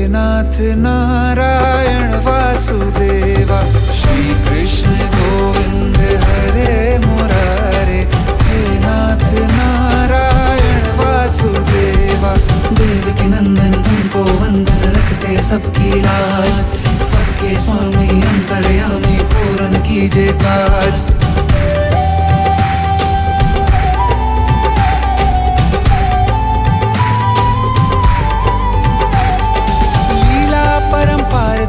नाथ नारायण वासुदेवा, श्री कृष्ण गोविंद हरे मुरारे। हे नाथ नारायण वासुदेवा, देवकी नंदन तुमको वंदन, रखते सबकी लाज, सबके स्वामी अंतर्यामी पूर्ण कीजिए काज।